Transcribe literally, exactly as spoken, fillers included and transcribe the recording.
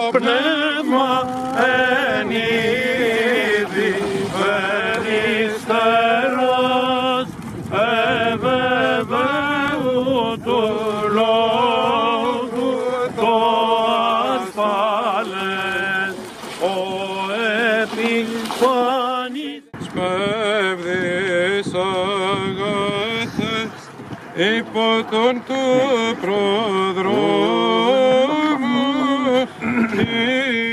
πνεύμα εν είδη περιστερός εβεβαίου του λόγου το ασφάλες ο επιφανής. Σπέβδης αγαθές υπό τον του προδρόμου